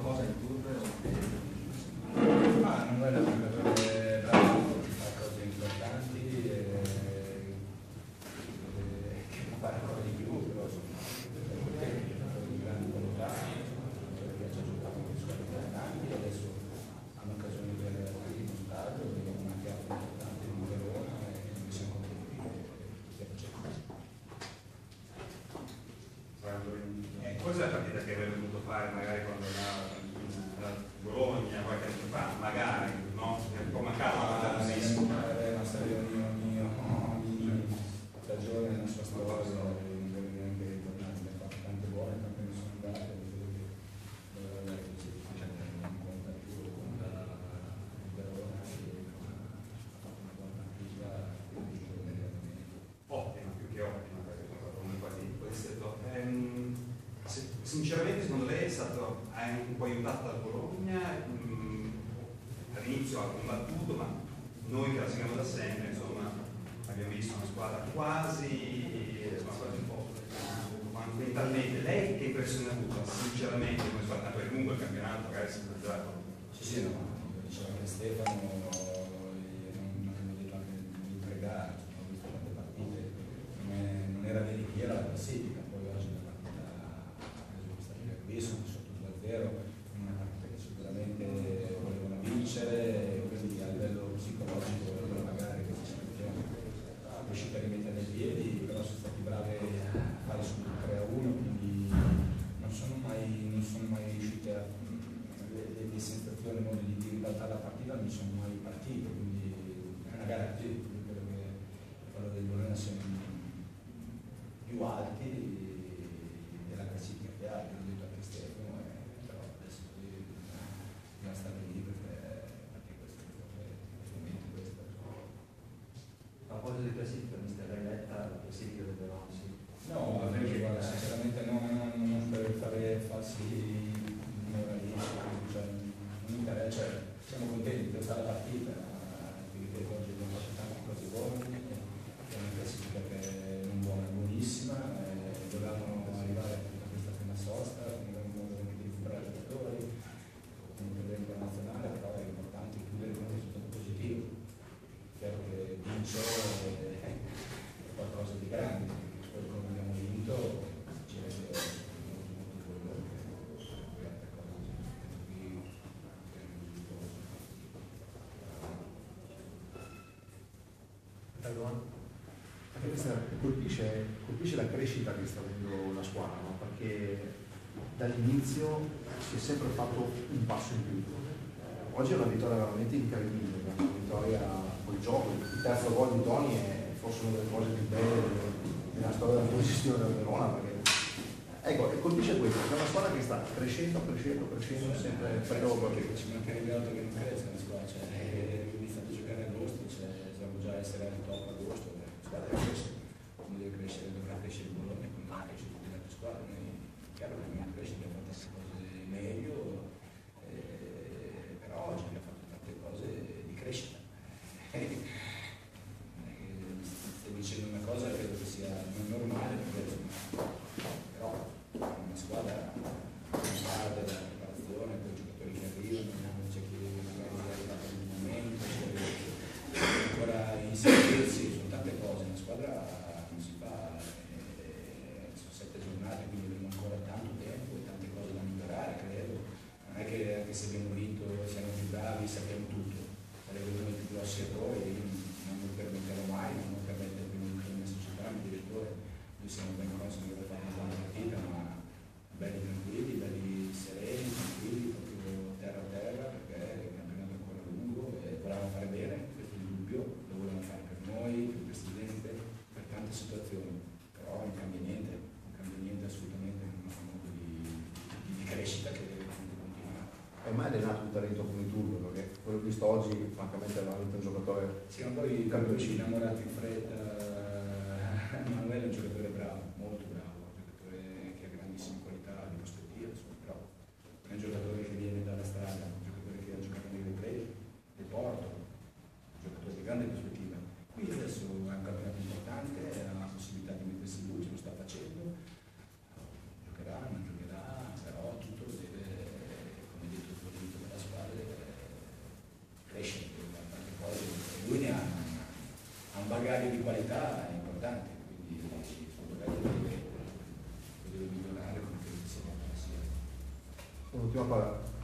qualcosa in turno? Ma non è un giocatore bravo, fa cose importanti che può fare ancora di più, però insomma è un giocatore di grande qualità, che ha già giocato con le squadre importanti, adesso hanno occasione di avere il stadio, una chiave importante di Verona e noi siamo contenti che stia facendo questo. Cos'è la partita che avrei voluto fare magari quando andava a Bologna qualche anno fa, magari, no? È un po' mancata La nostra riunione ogni stagione nella sua storia, non deve neanche ritornare, abbiamo fatto tante buone, tante ne sono andate, vedo che non conta più con la Verona che ha fatto una buona partita, quindi ottima, più che ottima, perché sono stato comunque quasi questo. Sinceramente secondo lei ha un po' aiutato dal Bologna, all'inizio ha combattuto, ma noi che la seguiamo da sempre, insomma, abbiamo visto una squadra quasi un po' mentalmente. Lei che impressione ha avuto, sinceramente, come squadra, perché comunque il campionato magari si è realizzato? Sì, no, diceva anche Stefano, non avevo detto anche di pregare, ho visto tante partite, non era veritiera la classifica, poi oggi la partita ha preso questa linea qui, sono sotto 2-0, una partita che sicuramente volevano vincere, quindi a livello psicologico magari questa situazione è riuscita a rimettere i piedi, però sono stati bravi a fare subito 3-1, quindi non sono mai riusciti a le sensazioni, modi di ribaltare la partita non mi sono mai partite, quindi è una gara così, credo che quello del Bologna siano più alti della classifica che ha, l'ho detto anche Stefano, però adesso bisogna stare lì perché questo momento questo. A proposito di classifica, mister, l'hai letta la classifica del Verona? Sì. No, perché guarda, sinceramente non per fare falsi moralisti, cioè, non mi interessa, cioè, siamo contenti di questa partita, perché oggi abbiamo fatto tante cose buone, è una classifica che è non buona, buonissima, dovevamo arrivare a questa prima sosta, avevamo modo anche di recuperare i giocatori, con un evento nazionale, però è importante chiudere con un risultato positivo. Chiaro che vincio è qualcosa di grande, perché poi come abbiamo vinto ci rende molto dolore che altre cose qui anche questa colpisce la crescita che sta avendo la squadra, no? Perché dall'inizio si è sempre fatto un passo in più. Oggi è una vittoria veramente incredibile, una vittoria col gioco. Il terzo gol di Toni è forse una delle cose più belle nella storia della posizione del Verona, perché ecco, e colpisce questo, è una squadra che sta crescendo sempre però perché ci mancherebbe altro che non cresca la squadra, cioè abbiamo iniziato a giocare a agosto, cioè siamo già essere al top agosto, la squadra deve crescere, come deve crescere, dovrà crescere il Bologna, come cresce tutte le altre squadre, noi chiaro che dobbiamo crescere, abbiamo fatto tante cose meglio, però oggi abbiamo fatto tante cose di crescita. Stai dicendo una cosa che credo che sia non normale, però una squadra non va della preparazione, con i giocatori che arrivano, c'è chi magari è arrivato in un momento, c'è ancora inserirsi, sono tante cose, una squadra non si fa, sono 7 giornate, quindi abbiamo ancora tanto tempo e tante cose da migliorare, credo. Non è che anche se abbiamo vinto siamo più bravi, sappiamo tutto, sarebbe uno dei più grossi errori, io non lo permetterò mai, non lo permetterò più nella mia società, il direttore, noi siamo ben consci di aver fatto una buona partita, ma belli tranquilli, belli sereni, tranquilli, proprio terra a terra, perché il campionato è ancora lungo e volevamo fare bene, questo è il dubbio, lo volevamo fare per noi, per il Presidente, per tante situazioni, però non cambia niente assolutamente, è un modo di crescita che deve continuare. ormai è nato un talento come Turbo, perché quello visto oggi francamente era un giocatore. Sì, ma poi ci innamorati in fretta, Manuele è un giocatore bravo, molto bravo, un giocatore che ha grandissime qualità di prospettiva, però è un giocatore che viene dalla strada, un giocatore che ha giocato nei replay del Porto, un giocatore di grande prospettiva. Qui adesso è un campionato importante, ha la possibilità di mettersi in luce, lo sta facendo, giocherà, non giocherà, però tutto deve, come salario di qualità è importante, quindi magari deve migliorare come credo sia. Un'ultima